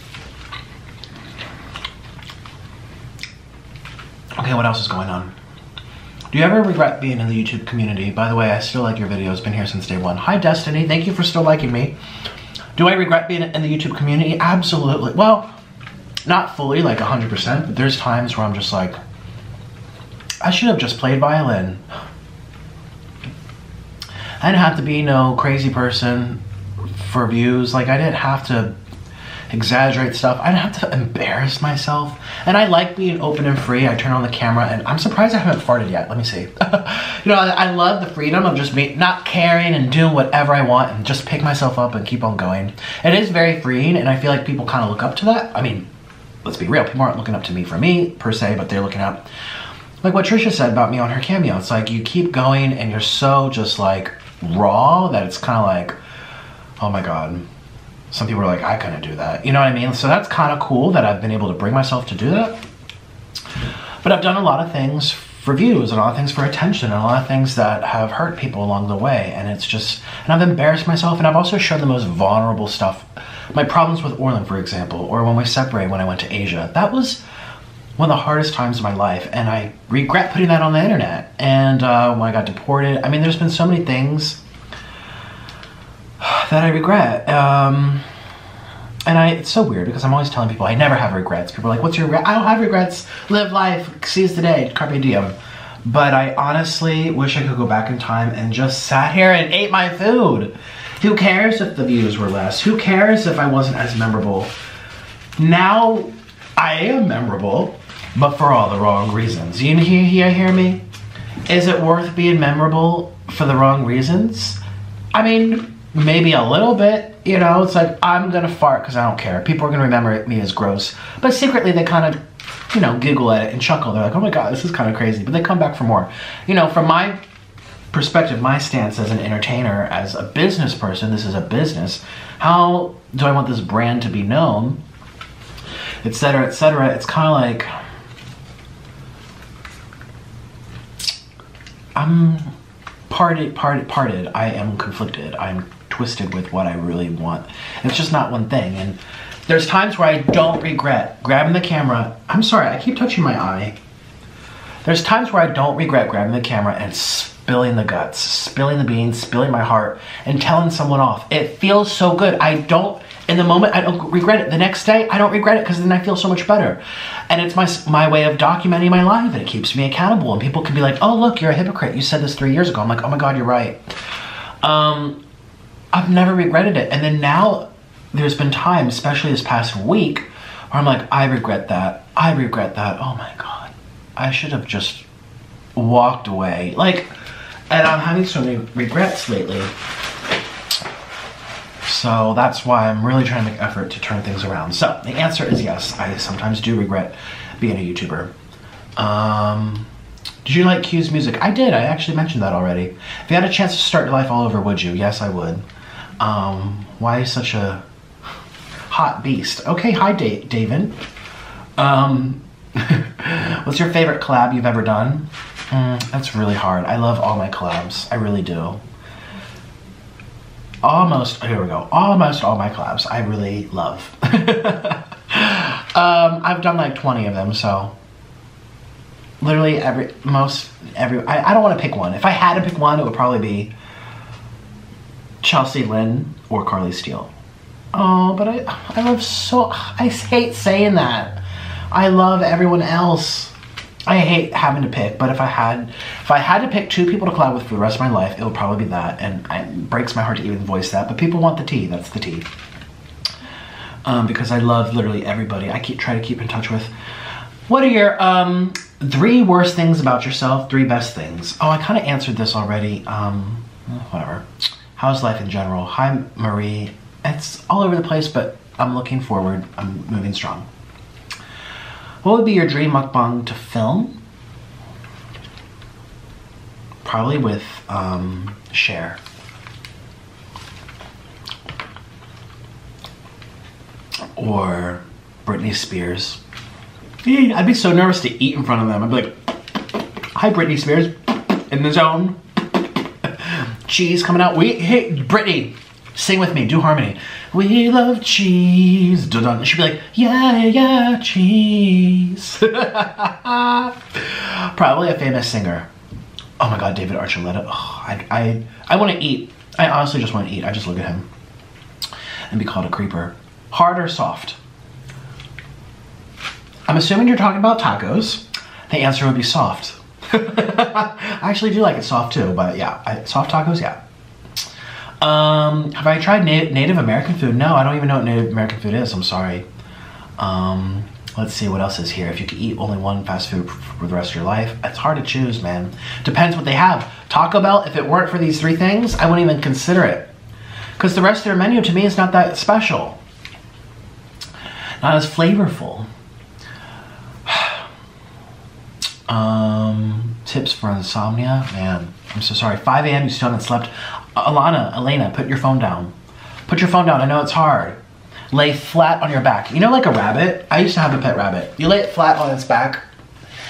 Okay, what else is going on? Do you ever regret being in the YouTube community? By the way, I still like your videos, been here since day one. Hi, Destiny, thank you for still liking me. Do I regret being in the YouTube community? Absolutely. Well, not fully, like one hundred percent, but there's times where I'm just like, I should have just played violin. I didn't have to be no crazy person for views. Like, I didn't have to exaggerate stuff. I didn't have to embarrass myself. And I like being open and free. I turn on the camera and I'm surprised I haven't farted yet. Let me see. You know, I, I love the freedom of just me not caring and doing whatever I want and just pick myself up and keep on going. It is very freeing, and I feel like people kind of look up to that. I mean, let's be real. People aren't looking up to me for me per se, but they're looking up. Like what Trisha said about me on her cameo. It's like you keep going and you're so just like raw that it's kind of like, oh my God. Some people are like, I couldn't do that. You know what I mean? So that's kind of cool that I've been able to bring myself to do that. But I've done a lot of things for views and a lot of things for attention and a lot of things that have hurt people along the way. And it's just, and I've embarrassed myself, and I've also shown the most vulnerable stuff. My problems with Orlin, for example, or when we separated when I went to Asia. That was one of the hardest times of my life, and I regret putting that on the internet. And uh, when I got deported, I mean, there's been so many things that I regret. Um, and I, it's so weird because I'm always telling people I never have regrets. People are like, what's your regret? I don't have regrets. Live life, seize the day, carpe diem. But I honestly wish I could go back in time and just sat here and ate my food. Who cares if the views were less? Who cares if I wasn't as memorable? Now, I am memorable, but for all the wrong reasons. You hear, hear, hear me? Is it worth being memorable for the wrong reasons? I mean, maybe a little bit, you know? It's like, I'm gonna fart because I don't care. People are gonna remember me as gross. But secretly, they kind of, you know, giggle at it and chuckle. They're like, oh my God, this is kind of crazy. But they come back for more. You know, from my perspective, my stance as an entertainer, as a business person, this is a business. How do I want this brand to be known? Et cetera, et cetera. It's kind of like, I'm parted, parted, parted. I am conflicted. I'm twisted with what I really want. It's just not one thing. And there's times where I don't regret grabbing the camera. I'm sorry, I keep touching my eye. There's times where I don't regret grabbing the camera and spilling the guts, spilling the beans, spilling my heart, and telling someone off. It feels so good. I don't, in the moment, I don't regret it. The next day, I don't regret it because then I feel so much better. And it's my my way of documenting my life, and it keeps me accountable. And people can be like, oh, look, you're a hypocrite. You said this three years ago. I'm like, oh my God, you're right. Um, I've never regretted it. And then now, there's been times, especially this past week, where I'm like, I regret that. I regret that. Oh my God. I should have just walked away. Like, and I'm having so many regrets lately. So that's why I'm really trying to make effort to turn things around. So the answer is yes. I sometimes do regret being a YouTuber. Um, did you like Q's music? I did. I actually mentioned that already. If you had a chance to start your life all over, would you? Yes, I would. Um, why such a hot beast? Okay, hi, Da- David. Um, what's your favorite collab you've ever done? Mm, that's really hard. I love all my collabs. I really do. Almost, here we go. Almost all my collabs I really love. um, I've done like twenty of them, so literally every, most, every, I, I don't want to pick one. If I had to pick one, it would probably be Chelsea Lynn or Carly Steele. Oh, but I, I love so, I hate saying that. I love everyone else. I hate having to pick, but if I had, if I had to pick two people to collab with for the rest of my life, it would probably be that, and it breaks my heart to even voice that, but people want the tea, that's the tea. Um, because I love literally everybody I keep try to keep in touch with. What are your um, three worst things about yourself, three best things? Oh, I kind of answered this already, um, whatever. How's life in general? Hi, Marie. It's all over the place, but I'm looking forward, I'm moving strong. What would be your dream mukbang to film? Probably with um, Cher. Or Britney Spears. Yeah, I'd be so nervous to eat in front of them. I'd be like, hi Britney Spears, in the zone. Cheese coming out. We, hey, Britney, sing with me, do harmony. We love cheese. Dun -dun. She'd be like, yeah, yeah, cheese. Probably a famous singer. Oh my God, David Archuleta. Oh, I, I, I want to eat. I honestly just want to eat. I just look at him and be called a creeper. Hard or soft? I'm assuming you're talking about tacos. The answer would be soft. I actually do like it soft too, but yeah, I, soft tacos, yeah. Um, have I tried na Native American food? No, I don't even know what Native American food is. I'm sorry. Um, let's see what else is here. If you could eat only one fast food for the rest of your life, it's hard to choose, man. Depends what they have. Taco Bell, if it weren't for these three things, I wouldn't even consider it. Because the rest of their menu to me is not that special. Not as flavorful. um, tips for insomnia? Man, I'm so sorry. five A M you still haven't slept. Alana, Elena, put your phone down. Put your phone down, I know it's hard. Lay flat on your back. You know, like a rabbit? I used to have a pet rabbit. You lay it flat on its back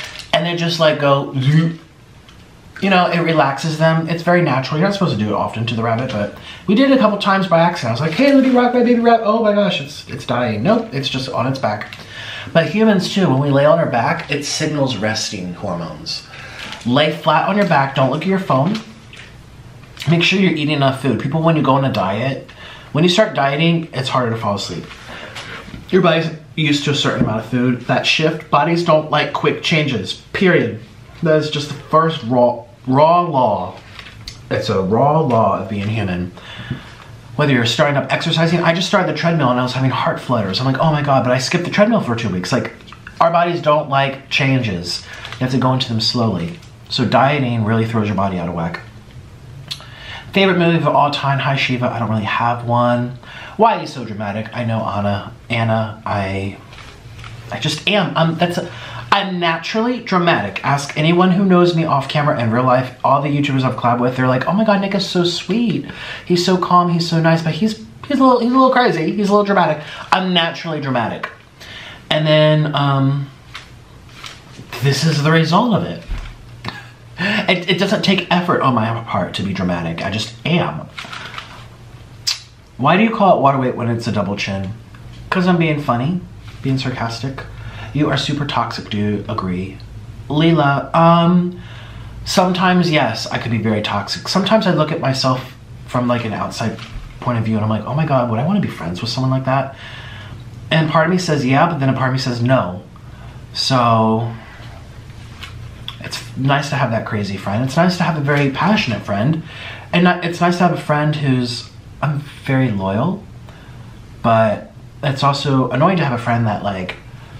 and they just like go, you know, it relaxes them. It's very natural. You're not supposed to do it often to the rabbit, but we did it a couple times by accident. I was like, hey, let me rock my baby rabbit. Oh my gosh, it's it's dying. Nope, it's just on its back. But humans too, when we lay on our back, it signals resting hormones. Lay flat on your back, don't look at your phone. Make sure you're eating enough food. People, when you go on a diet, when you start dieting, it's harder to fall asleep. Your body's used to a certain amount of food. That shift, bodies don't like quick changes, period. That is just the first raw, raw law. It's a raw law of being human. Whether you're starting up exercising, I just started the treadmill and I was having heart flutters. I'm like, oh my God, but I skipped the treadmill for two weeks. Like, our bodies don't like changes. You have to go into them slowly. So dieting really throws your body out of whack. Favorite movie of all time? Hi Shiva, I don't really have one. Why are you so dramatic? I know Anna, Anna, I, I just am. I'm, that's a, I'm naturally dramatic. Ask anyone who knows me off camera and real life. All the YouTubers I've collabed with, they're like, oh my God, Nick is so sweet. He's so calm, he's so nice, but he's he's a little he's a little crazy. He's a little dramatic. I'm naturally dramatic. And then um, this is the result of it. It, it doesn't take effort on my part to be dramatic. I just am. Why do you call it water weight when it's a double chin? Because I'm being funny, being sarcastic. You are super toxic, do you agree? Leela, um, sometimes yes, I could be very toxic. Sometimes I look at myself from like an outside point of view and I'm like, oh my God, would I want to be friends with someone like that? And part of me says yeah, but then a part of me says no. So it's nice to have that crazy friend. It's nice to have a very passionate friend. And it's nice to have a friend who's, I'm very loyal, but it's also annoying to have a friend that like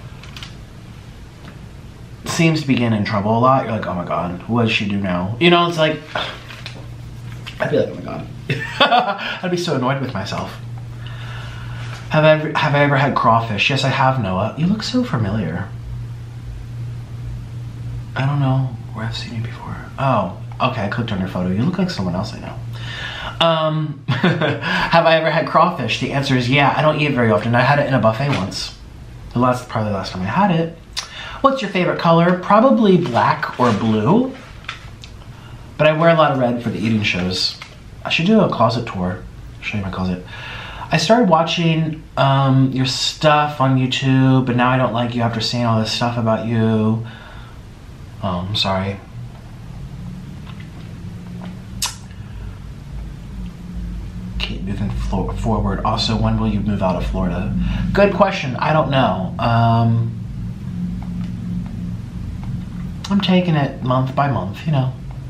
seems to be getting in trouble a lot. You're like, oh my God, what does she do now? You know, it's like, I'd be like, oh my God. I'd be so annoyed with myself. Have I ever, have I ever had crawfish? Yes, I have, Noah. You look so familiar. I don't know where I've seen you before. Oh, okay, I clicked on your photo. You look like someone else I know. Um, have I ever had crawfish? The answer is yeah. I don't eat it very often. I had it in a buffet once. The last, probably the last time I had it. What's your favorite color? Probably black or blue. But I wear a lot of red for the eating shows. I should do a closet tour. I'll show you my closet. I started watching um, your stuff on YouTube, but now I don't like you after seeing all this stuff about you. Oh, I'm sorry. Keep moving forward. Also, when will you move out of Florida? Good question. I don't know. Um, I'm taking it month by month, you know.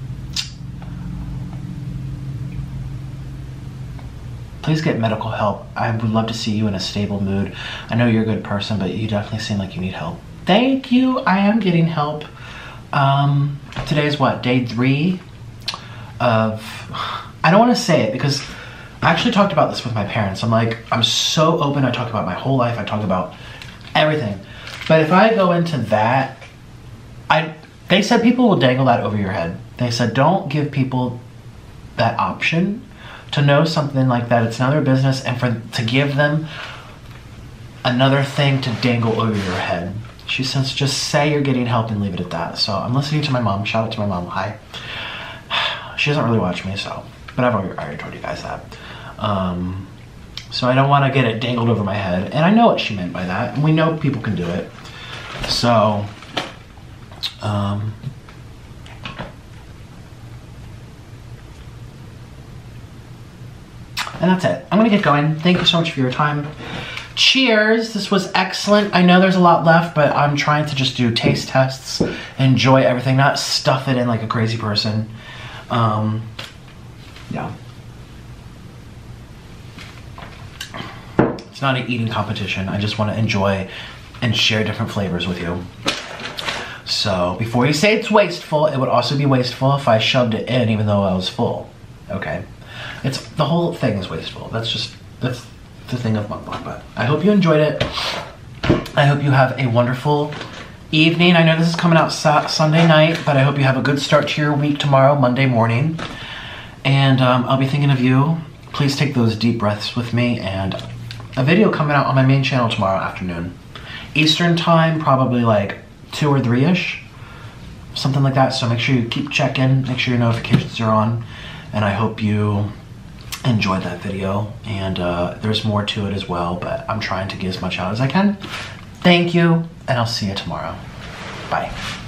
Please get medical help. I would love to see you in a stable mood. I know you're a good person, but you definitely seem like you need help. Thank you. I am getting help. Um, today's what, day three of, I don't want to say it because I actually talked about this with my parents. I'm like, I'm so open. I talk about my whole life. I talk about everything. But if I go into that, I, they said people will dangle that over your head. They said, don't give people that option to know something like that. It's another business, and for to give them another thing to dangle over your head. She says, just say you're getting help and leave it at that. So I'm listening to my mom. Shout out to my mom. Hi. She doesn't really watch me, so, but I've already, I already told you guys that. Um, so I don't want to get it dangled over my head. And I know what she meant by that. And we know people can do it. So, um, and that's it. I'm going to get going. Thank you so much for your time. Cheers. This was excellent. I know there's a lot left, but I'm trying to just do taste tests, enjoy everything, not stuff it in like a crazy person. Um, yeah. It's not an eating competition. I just want to enjoy and share different flavors with you. So before you say it's wasteful, it would also be wasteful if I shoved it in even though I was full. Okay. It's, the whole thing is wasteful. That's just, that's the thing of mukbang. But I hope you enjoyed it. I hope you have a wonderful evening. I know this is coming out sa Sunday night, but I hope you have a good start to your week tomorrow, Monday morning. And um, I'll be thinking of you. Please take those deep breaths with me, and a video coming out on my main channel tomorrow afternoon. Eastern time, probably like two or three-ish. something like that. So make sure you keep checking, make sure your notifications are on, and I hope you enjoyed that video. And uh, there's more to it as well, but I'm trying to get as much out as I can. Thank you, and I'll see you tomorrow. Bye.